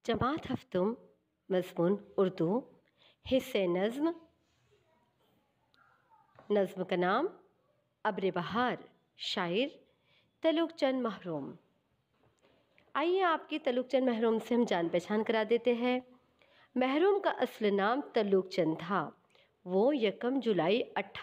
जमात हफ्तुम मज़मून उर्दू हिस्से नज़्म। नज़्म का नाम अब्र बहार। शायर तलुक चंद महरूम। आइए आपकी तलुक चंद महरूम से हम जान पहचान करा देते हैं। महरूम का असल नाम तलुक चंद था। वो 1 जुलाई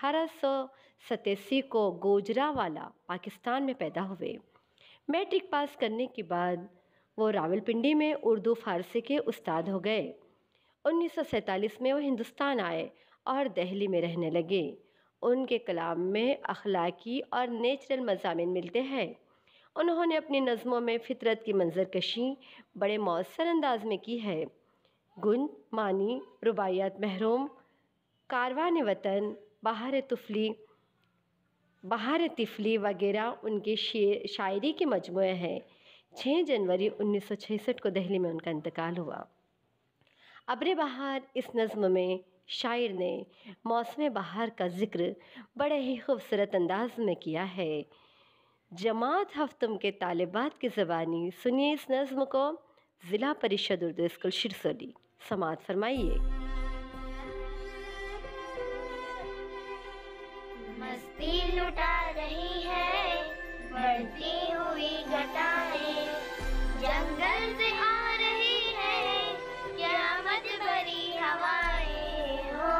1887 को गुजरांवाला पाकिस्तान में पैदा हुए। मैट्रिक पास करने के बाद वो रावलपिंडी में उर्दू फ़ारसी के उस्ताद हो गए। 1947 में वो हिंदुस्तान आए और दिल्ली में रहने लगे। उनके कलाम में अखलाकी और नेचुरल मज़ामीन मिलते हैं। उन्होंने अपनी नज़मों में फ़ितरत की मंजरकशी बड़े मौसर अंदाज में की है। गुंज, मानी, रुबाइयात महरूम, कारवान वतन, बहार तिफली वगैरह उनके शायरी के मजमूए हैं। 6 जनवरी 1966 को दिल्ली में उनका इंतकाल हुआ। अब्र बहार इस नज़्म में शायर ने मौसम बहार का ज़िक्र बड़े ही खूबसूरत अंदाज में किया है। जमात हफ्तुम के तालिबात की ज़बानी सुनिए इस नज़्म को। ज़िला परिषद उर्दू स्कूल शिरसोली समाअत फरमाइए। मस्ती लुटा रही है बढ़ती हुई घटाएं, जंगल से आ रही है क़यामत भरी हवाएं हो।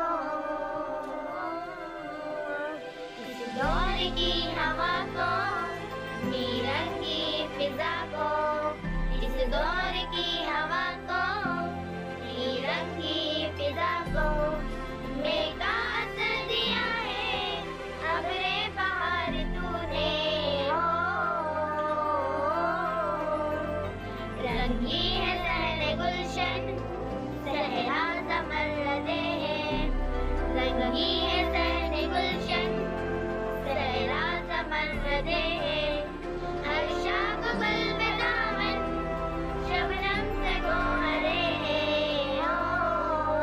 इस दौर की हवा को, नीरंगी फिजा को, इस दौर की हवा को, नीरंगी फिजा को मेरा असर दिया है अब्रे बहार तूने हो। रंगी है सहरे गुलशन सहरा समरदे हैं, रंगी है सहरे गुलशन सहरा समरदे हैं। हर शाख बल में दामन शबनम से गोहरे हैं हो।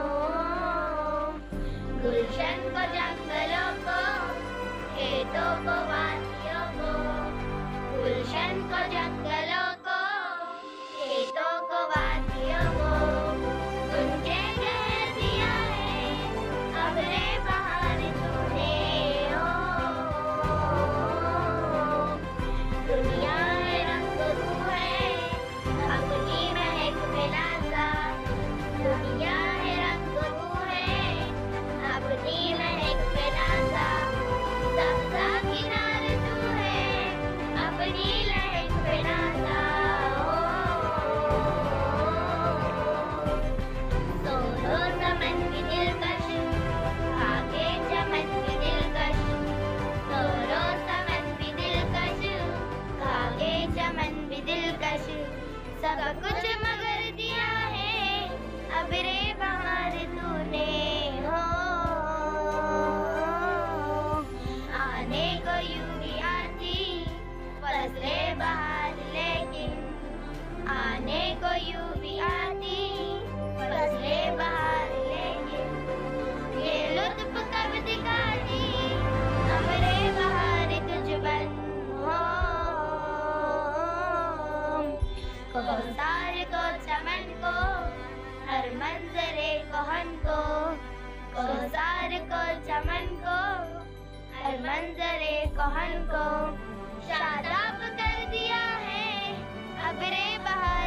गुलशन को जंगलों को, खेतों को वादियों को, गुलशन को जंगलों को, खेतों को वादियों को तुझे कह दिया है अब्रे बहार तूने हो। दुनिया है रंग रू है अपनी महक मिलाता, दुनिया है रंग रू है अपनी महक मिलाता। सबका किनारे तू है अपनी लहक मिलाता हो। सोरो समन की दिलकश आगे चमन की दिलकश, सोरो समन भी दिलकश आगे चमन भी दिलकश। सब कुछ मगर दिया है अब्रे बहार तूने हो। आने को यूं भी आती फसले बहार, लेकिन आने को यूं भी आती फसले बहार, लेकिन ये लुत्फ कब दिखाती अब्रे बहार तुझ बन हो। कोसार को चमन को हर मंजरे कोहन को, कोसार को चमन को हर मंजरे कोहन को शादाब कर दिया है अब्रे बहार